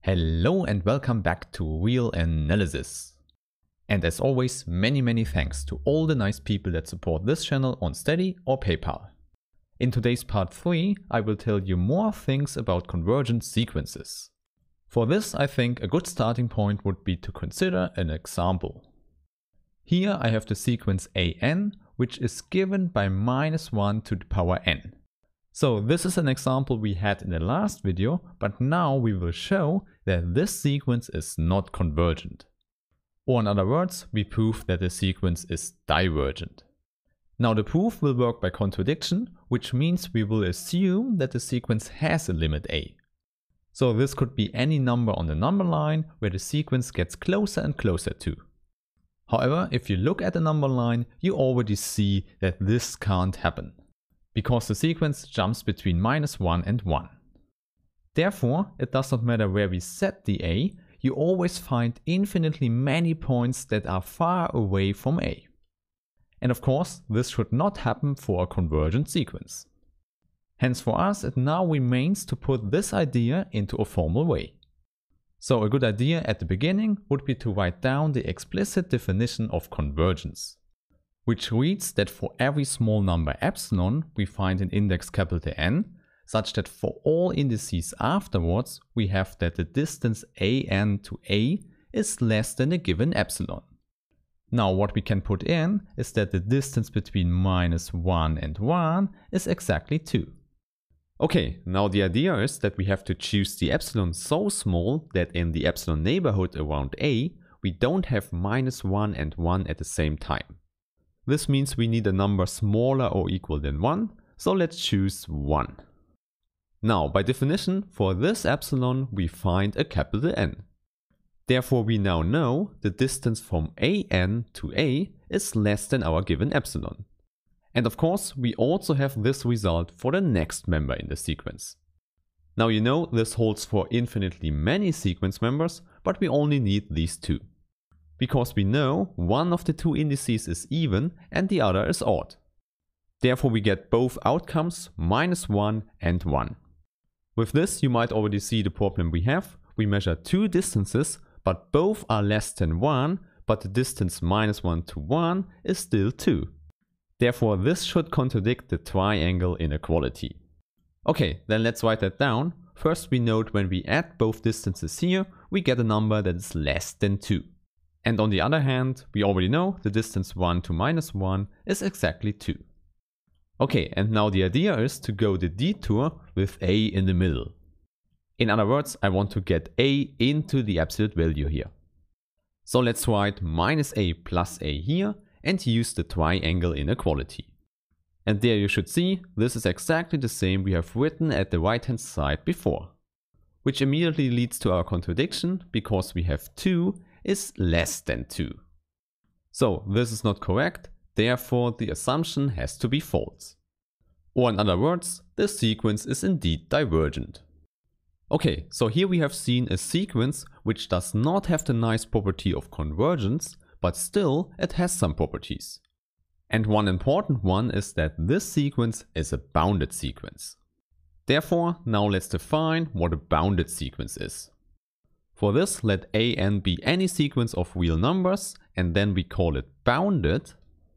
Hello and welcome back to Real Analysis. And as always, many thanks to all the nice people that support this channel on Steady or PayPal. In today's part 3, I will tell you more things about convergent sequences. For this, I think a good starting point would be to consider an example. Here I have the sequence an, which is given by -1 to the power n. So this is an example we had in the last video, but now we will show that this sequence is not convergent. Or in other words, we prove that the sequence is divergent. Now the proof will work by contradiction, which means we will assume that the sequence has a limit a. So this could be any number on the number line where the sequence gets closer and closer to. However, if you look at the number line, you already see that this can't happen, because the sequence jumps between -1 and 1. Therefore, it does not matter where we set the a, you always find infinitely many points that are far away from a. And of course, this should not happen for a convergent sequence. Hence for us, it now remains to put this idea into a formal way. So a good idea at the beginning would be to write down the explicit definition of convergence, which reads that for every small number epsilon we find an index capital N, such that for all indices afterwards we have that the distance an to a is less than a given epsilon. Now what we can put in is that the distance between -1 and 1 is exactly 2. Okay, now the idea is that we have to choose the epsilon so small that in the epsilon neighborhood around a we don't have -1 and 1 at the same time. This means we need a number smaller or equal than 1, so let's choose 1. Now, by definition, for this epsilon we find a capital N. Therefore we now know the distance from an to a is less than our given epsilon. And of course, we also have this result for the next member in the sequence. Now you know this holds for infinitely many sequence members, but we only need these two, because we know one of the two indices is even and the other is odd. Therefore we get both outcomes, -1 and 1. With this you might already see the problem we have. We measure two distances, but both are less than 1, but the distance -1 to 1 is still 2. Therefore this should contradict the triangle inequality. Okay, then let's write that down. First we note when we add both distances here, we get a number that is less than 2. And on the other hand, we already know the distance 1 to -1 is exactly 2. Okay, and now the idea is to go the detour with a in the middle. In other words, I want to get a into the absolute value here. So let's write -a plus a here and use the triangle inequality. And there you should see, this is exactly the same we have written at the right hand side before. Which immediately leads to our contradiction, because we have 2 is less than 2. So this is not correct, therefore the assumption has to be false. Or in other words, the sequence is indeed divergent. Okay, so here we have seen a sequence which does not have the nice property of convergence, but still it has some properties. And one important one is that this sequence is a bounded sequence. Therefore, now let's define what a bounded sequence is. For this, let an be any sequence of real numbers, and then we call it bounded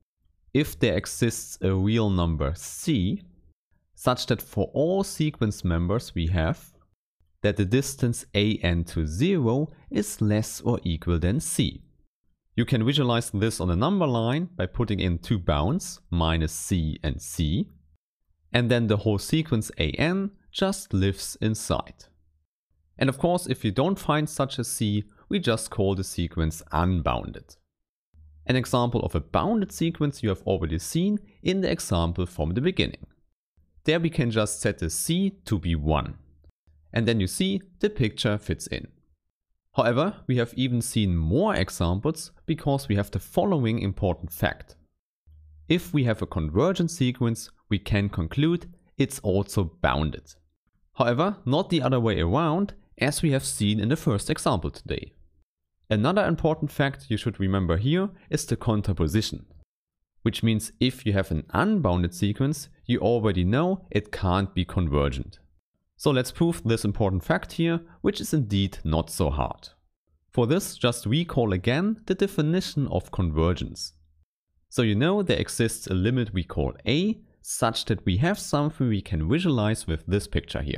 if there exists a real number c, such that for all sequence members we have that the distance an to 0 is less or equal than c. You can visualize this on a number line by putting in two bounds, -c and c, and then the whole sequence an just lives inside. And of course, if you don't find such a c, we just call the sequence unbounded. An example of a bounded sequence you have already seen in the example from the beginning. There we can just set the c to be 1. And then you see the picture fits in. However, we have even seen more examples because we have the following important fact. If we have a convergent sequence, we can conclude it's also bounded. However, not the other way around, as we have seen in the first example today. Another important fact you should remember here is the contraposition, which means if you have an unbounded sequence, you already know it can't be convergent. So let's prove this important fact here, which is indeed not so hard. For this, just recall again the definition of convergence. So you know there exists a limit we call A, such that we have something we can visualize with this picture here.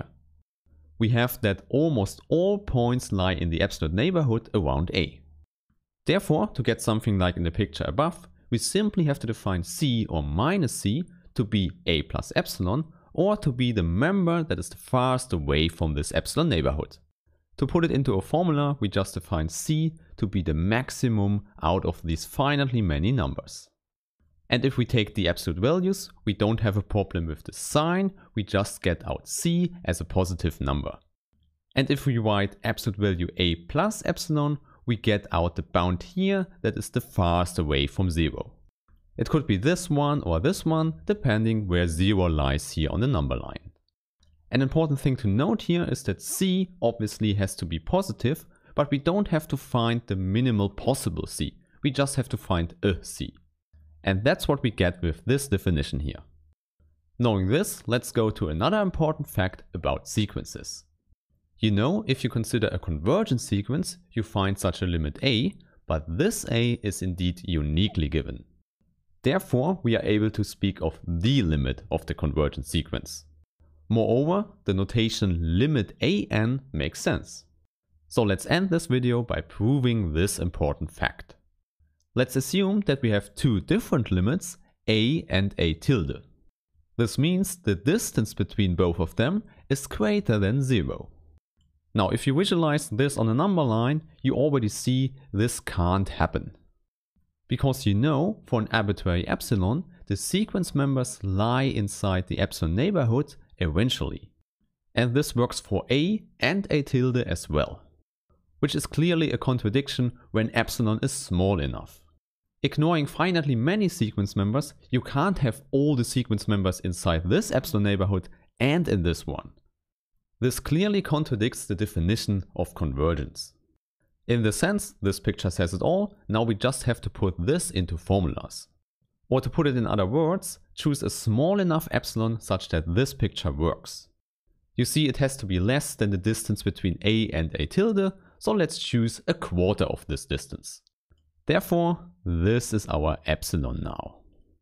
We have that almost all points lie in the absolute neighborhood around A. Therefore, to get something like in the picture above, we simply have to define C or minus C to be A plus epsilon, or to be the member that is the farthest away from this epsilon neighborhood. To put it into a formula, we just define C to be the maximum out of these finitely many numbers. And if we take the absolute values, we don't have a problem with the sign, we just get out C as a positive number. And if we write absolute value A plus epsilon, we get out the bound here that is the farthest away from 0. It could be this one or this one, depending where 0 lies here on the number line. An important thing to note here is that C obviously has to be positive, but we don't have to find the minimal possible C, we just have to find a C. And that's what we get with this definition here. Knowing this, let's go to another important fact about sequences. You know, if you consider a convergent sequence, you find such a limit A, but this A is indeed uniquely given. Therefore, we are able to speak of the limit of the convergent sequence. Moreover, the notation limit AN makes sense. So let's end this video by proving this important fact. Let's assume that we have two different limits, A and A tilde. This means the distance between both of them is greater than 0. Now, if you visualize this on a number line, you already see this can't happen. Because you know, for an arbitrary epsilon, the sequence members lie inside the epsilon neighborhood eventually. And this works for A and A tilde as well. Which is clearly a contradiction when epsilon is small enough. Ignoring finitely many sequence members, you can't have all the sequence members inside this epsilon neighborhood and in this one. This clearly contradicts the definition of convergence. In this sense, this picture says it all, now we just have to put this into formulas. Or to put it in other words, choose a small enough epsilon such that this picture works. You see, it has to be less than the distance between A and A tilde, so let's choose a quarter of this distance. Therefore, this is our epsilon now.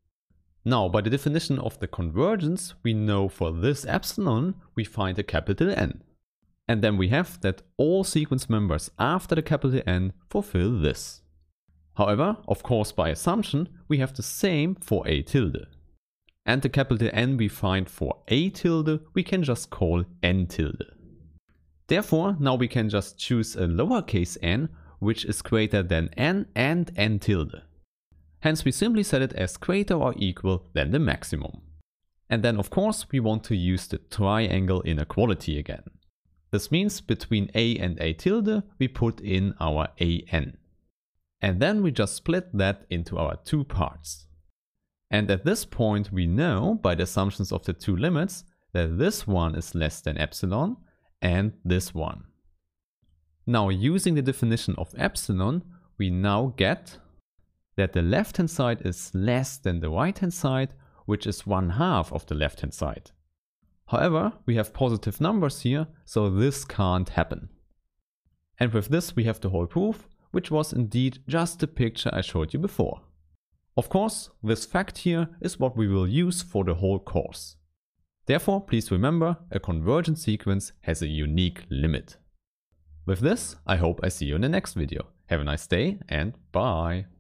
Now, by the definition of the convergence, we know for this epsilon, we find a capital N. And then we have that all sequence members after the capital N fulfill this. However, of course by assumption, we have the same for A tilde. And the capital N we find for A tilde, we can just call N tilde. Therefore, now we can just choose a lowercase n, which is greater than n and n tilde. Hence we simply set it as greater or equal than the maximum. And then of course we want to use the triangle inequality again. This means between A and A tilde we put in our AN. And then we just split that into our two parts. And at this point we know by the assumptions of the two limits that this one is less than epsilon and this one. Now using the definition of epsilon, we now get that the left hand side is less than the right hand side, which is 1/2 of the left hand side. However, we have positive numbers here, so this can't happen. And with this we have the whole proof, which was indeed just the picture I showed you before. Of course, this fact here is what we will use for the whole course. Therefore, please remember, a convergent sequence has a unique limit. With this, I hope I see you in the next video. Have a nice day and bye!